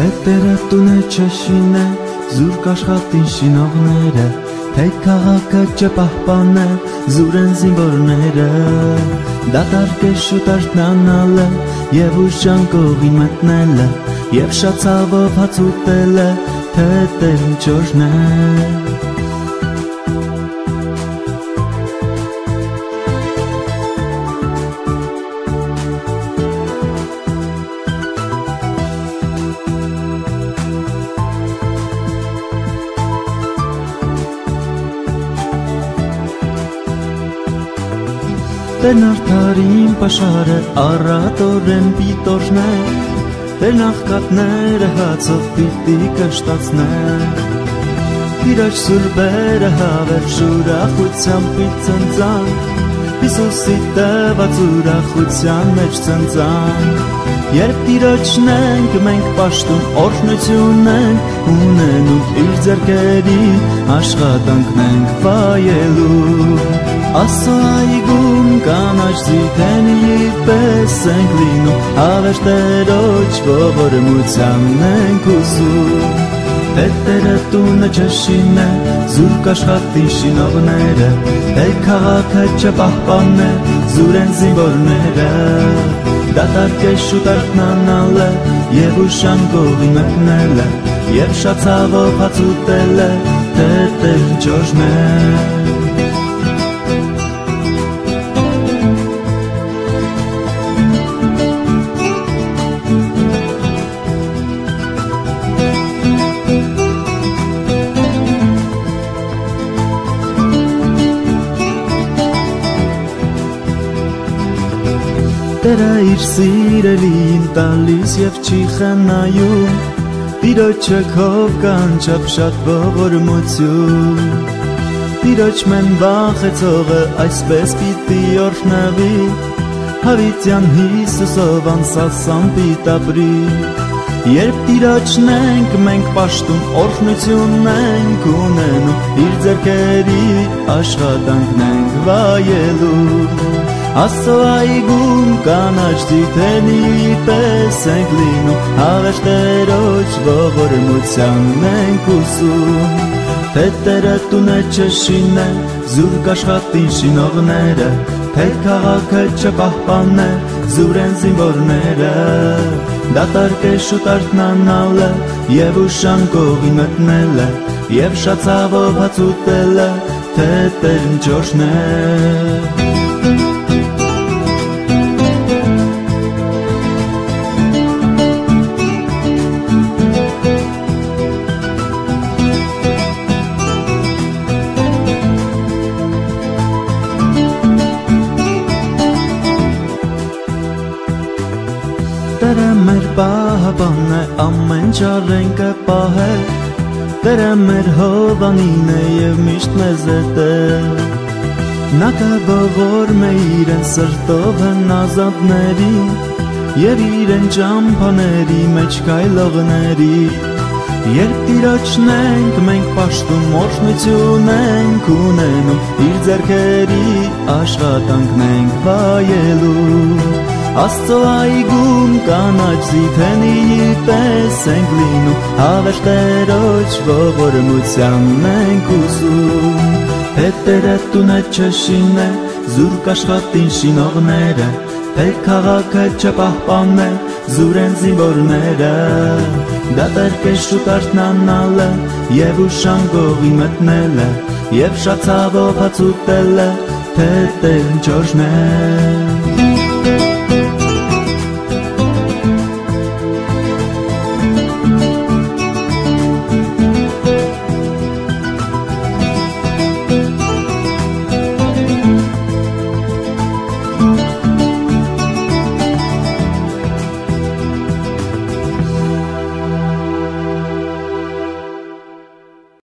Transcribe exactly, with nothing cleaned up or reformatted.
Պետերը տունը չշինե, զուրկ աշխատին շինողները, թե քաղաքը չպահպանե, զուրեն զինվորները, դատարկ է շուտ արթնանալը, և ուշանկողի մտնելը, և շատ ցավով հաց ուտելը, թե տերն ճորն է։ Տերն արդարին պաշարը առատորեն պիտորն է, Տերն աղքատները հացով պիտի կշտացնեն, Տիրոջ սուրբերը հավերժ ուրախությամբ պիտ ծնծան, Հիսուսի տված ուրախության մեջ ծնծան, Երբ Տիրոջն ենք մենք պաշտում օրհնություն ենք, ունենում իր ձեռքերի աշխատանքն ենք վայելու, Աստծո այգում կանաչ ձիթենի պես ենք լինում, հավերժ Տերոջ ողորմությանն ենք ուզում, Պետերը տունը չշինե, զուրկ աշխատին շինողները, թե քաղաքը չպահպանե, զուրեն զինվորները, դատարկ է շուտ արթնանալը, և ուշանկողի մտնելը, և շատ ցավով հաց ուտելը, թե Տերն ճորն է։ Տերը իր սիրելին տալիս և չի խնայում, Տիրոջը քով կանչապ շատ ողորմություն, Տիրոջ մեն վախեցողը այսպես պիտի օրհնվի, Հավիտյան Հիսուսով անսասան պիտ ապրի, Երբ Տիրոջն ենք մենք պաշտում օրհնություն ենք ունենում, Իր ձեռքերի աշխատանքն ենք վայելու, Աստծո այգում կանաչ ձիթենի պես ենք լինում, հավերժ Տերոջ ողորմությանն ենք ուզում, Թե Տերը տունը չշինե, զուրկ աշխատին շինողները, Թե քաղաքը չպահպանե, զուրեն զինվորները, դատարկ է շուտ արթնանալը, և ուշանկողի մտնելը, և շատ ցավով հաց ուտելը, թե Տերն ճորն է։ Տերը մեր պահապանն է, ամեն ճառենքը պահել, Տերը մեր հովանին է և միշտ մեզ հետ է, Նա կողորմ է իրեն սրտով հնազանդներին, և իրեն ճամփաների մեջ քայլողների, Երբ Տիրոջն ենք մենք պաշտում օրհնություն ենք ունենում, Իր ձեռքերի աշխատանքն ենք վայելու, Աստծո այգում կանաչ ձիթենի պես ենք լինում, հավերժ Տերոջ ողորմությանն ենք ուզում, Թե Տերը տունը չշինե, զուրկ աշխատին շինողները, Թե քաղաքը չպահպանե, զուրեն զինվորները, դատարկ է շուտ արթնանալը, և ուշանկողի մտնելը, և շատ ցավով հաց ուտելը, թե Տերն ճորն է։